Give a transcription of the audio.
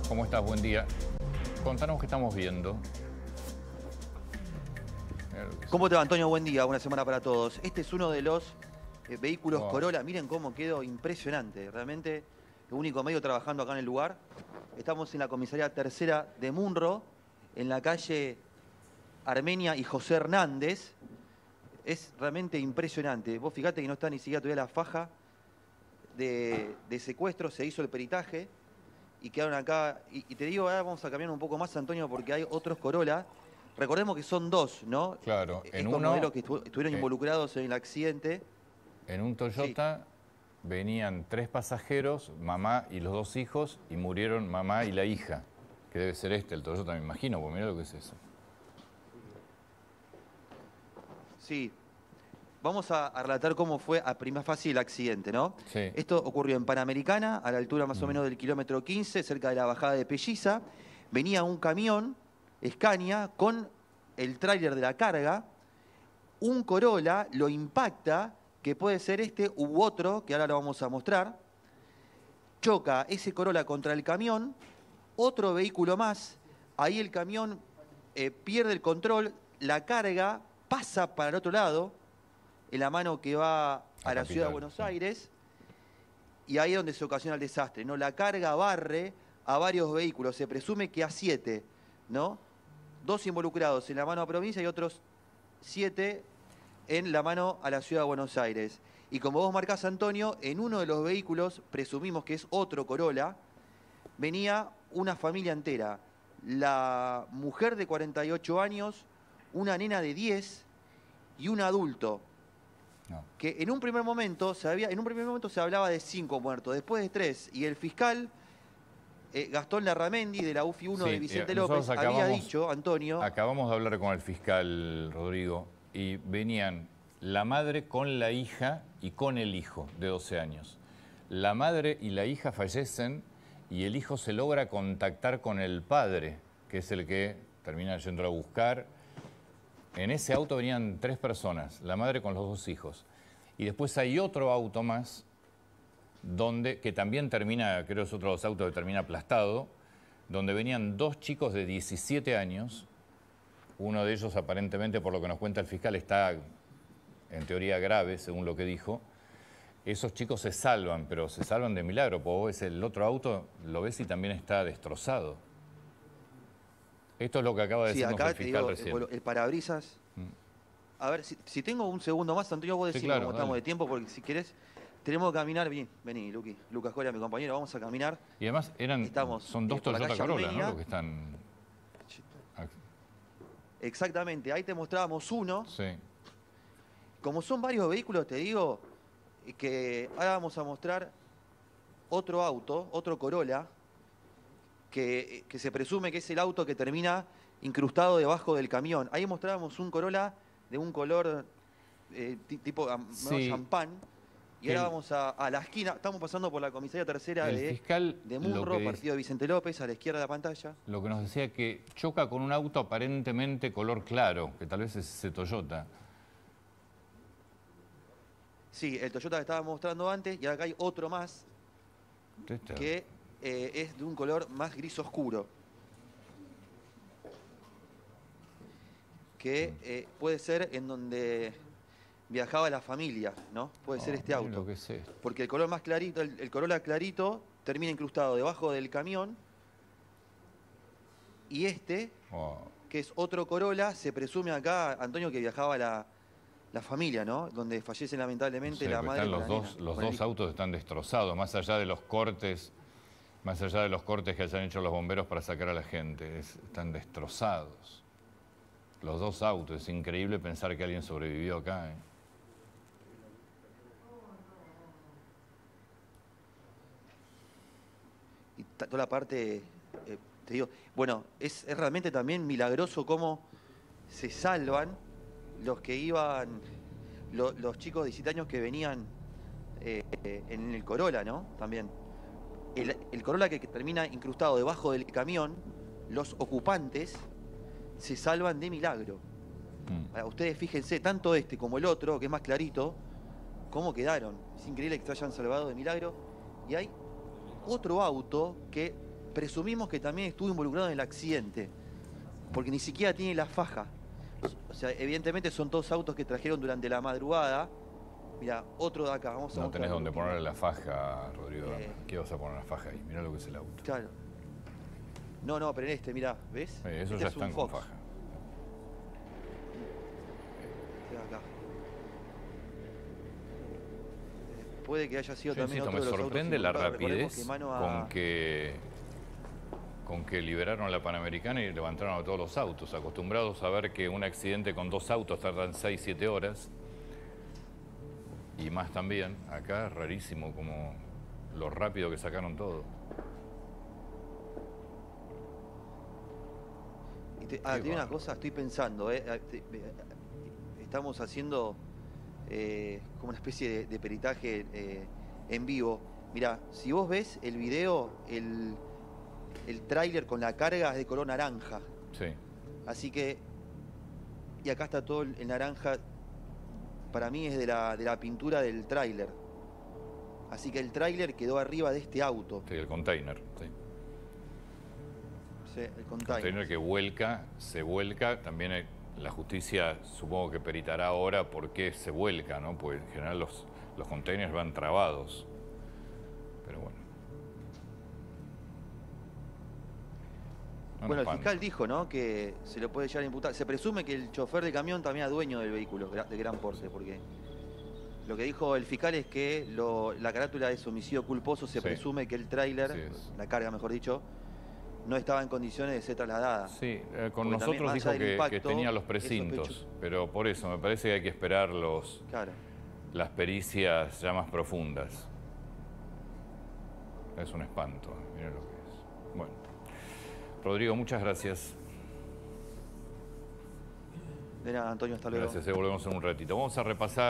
¿Cómo estás? Buen día. Contanos qué estamos viendo. ¿Cómo te va, Antonio? Buen día, buena semana para todos. Este es uno de los vehículos Wow. Corolla. Miren cómo quedó, impresionante. Realmente, el único medio trabajando acá en el lugar. Estamos en la comisaría tercera de Munro, en la calle Armenia y José Hernández. Es realmente impresionante. Vos fijate que no está ni siquiera todavía la faja de secuestro, se hizo el peritaje y quedaron acá. Y te digo, ahora vamos a cambiar un poco más, Antonio, porque hay otros Corolla. Recordemos que son dos, ¿no? Claro, en Estos uno, modelos que estuvieron involucrados en el accidente. en un Toyota venían 3 pasajeros, mamá y los 2 hijos, y murieron mamá y la hija. Que debe ser el Toyota, me imagino, porque mirá lo que es eso. Sí. Vamos a relatar cómo fue a prima fase el accidente, ¿no? Sí. Esto ocurrió en Panamericana, a la altura más o menos del kilómetro 15, cerca de la bajada de Pelliza. Venía un camión, Scania, con el tráiler de la carga. Un Corolla lo impacta, que puede ser este u otro, que ahora lo vamos a mostrar. Choca ese Corolla contra el camión, otro vehículo más. Ahí el camión pierde el control, la carga pasa para el otro lado, en la mano que va a la ciudad de Buenos Aires, y ahí es donde se ocasiona el desastre, ¿no? La carga barre a varios vehículos, se presume que a 7, ¿no? 2 involucrados en la mano a provincia y otros 7 en la mano a la ciudad de Buenos Aires. Y como vos marcás, Antonio, en uno de los vehículos, presumimos que es otro Corolla, venía una familia entera. La mujer de 48 años, una nena de 10 y un adulto. No. Que en un primer momento se hablaba de 5 muertos, después de 3. Y el fiscal Gastón Larramendi, de la UFI 1 de Vicente López, había dicho, Antonio... Acabamos de hablar con el fiscal Rodrigo, y venían la madre con la hija y con el hijo de 12 años. La madre y la hija fallecen y el hijo se logra contactar con el padre, que es el que termina yendo a buscar. En ese auto venían 3 personas, la madre con los 2 hijos. Y después hay otro auto más, que también termina, creo que es otro de los autos que termina aplastado, donde venían 2 chicos de 17 años. Uno de ellos, aparentemente, por lo que nos cuenta el fiscal, está en teoría grave, según lo que dijo. Esos chicos se salvan, pero se salvan de milagro, porque vos ves el otro auto, lo ves y también está destrozado. Esto es lo que acaba de decirnos el fiscal recién. El parabrisas. A ver, si tengo un segundo más, Antonio, vos decís Sí, claro, cómo estamos de tiempo, porque si querés, tenemos que caminar. Vení, Lucas Coria, mi compañero, vamos a caminar. Y además son 2 por la Toyota calle Corolla, Armenia. ¿no? Los que están... Exactamente, ahí te mostrábamos uno. Sí. Como son varios vehículos, te digo, que ahora vamos a mostrar otro auto, otro Corolla, que se presume que es el auto que termina incrustado debajo del camión. Ahí mostrábamos un Corolla de un color tipo champán. Y ahora vamos a la esquina, estamos pasando por la comisaría tercera de Munro, partido de Vicente López, a la izquierda de la pantalla. Lo que nos decía que choca con un auto aparentemente color claro, que tal vez es ese Toyota. Sí, el Toyota que estaba mostrando antes, y acá hay otro más, que es de un color más gris oscuro. Que puede ser en donde viajaba la familia, ¿no? Puede ser este auto. Lo que es esto. Porque el color más clarito, el Corolla clarito, termina incrustado debajo del camión. Y que es otro Corolla, se presume acá, Antonio, que viajaba la familia, ¿no? Donde fallece lamentablemente la madre. Los dos autos están destrozados, más allá de los cortes que hayan hecho los bomberos para sacar a la gente. Están destrozados. Los 2 autos, es increíble pensar que alguien sobrevivió acá. Y toda la parte, te digo, bueno, es realmente también milagroso cómo se salvan los que iban, los chicos de 17 años que venían en el Corolla, ¿no? También. El Corolla que termina incrustado debajo del camión, los ocupantes se salvan de milagro. Para ustedes fíjense, tanto este como el otro, que es más clarito, cómo quedaron. Es increíble que se hayan salvado de milagro. Y hay otro auto que presumimos que también estuvo involucrado en el accidente, porque ni siquiera tiene la faja. O sea, evidentemente son todos autos que trajeron durante la madrugada. Mira, otro de acá, vamos a No tenés mostrarlo. donde ponerle la faja, Rodrigo. ¿Qué vas a poner la faja ahí? Mirá lo que es el auto. Claro. No, pero en este, mirá, ¿ves? Esos Este ya es un están con Fox. faja. Este de acá. Puede que haya sido Yo también insisto, otro me de los sorprende autos la involucrados. Recordemos rapidez que Mano con que liberaron la Panamericana y levantaron a todos los autos. Acostumbrados a ver que un accidente con 2 autos tardan 6, 7 horas. Y más también. Acá es rarísimo como lo rápido que sacaron todo. Te digo una cosa, estoy pensando, estamos haciendo como una especie de peritaje en vivo. Mirá, si vos ves el video, el tráiler con la carga es de color naranja. Sí. Así que, y acá está todo el naranja, para mí es de la pintura del tráiler. Así que el tráiler quedó arriba de este auto. Sí, el container. Sí. Sí, el Container que se vuelca. También la justicia supongo que peritará ahora por qué se vuelca, ¿no? Porque en general los containers van trabados. Pero bueno. Bueno, el fiscal dijo, ¿no?, que se lo puede llegar a imputar. Se presume que el chofer del camión también es dueño del vehículo de gran porte, porque lo que dijo el fiscal es que la carátula es homicidio culposo. Se presume que el tráiler, la carga mejor dicho, no estaba en condiciones de ser trasladada. Sí, con nosotros dijo que tenía los precintos, pero por eso me parece que hay que esperar las pericias ya más profundas. Es un espanto, miren lo que es. Bueno, Rodrigo, muchas gracias. De nada, Antonio, hasta luego. Gracias, volvemos en un ratito. Vamos a repasar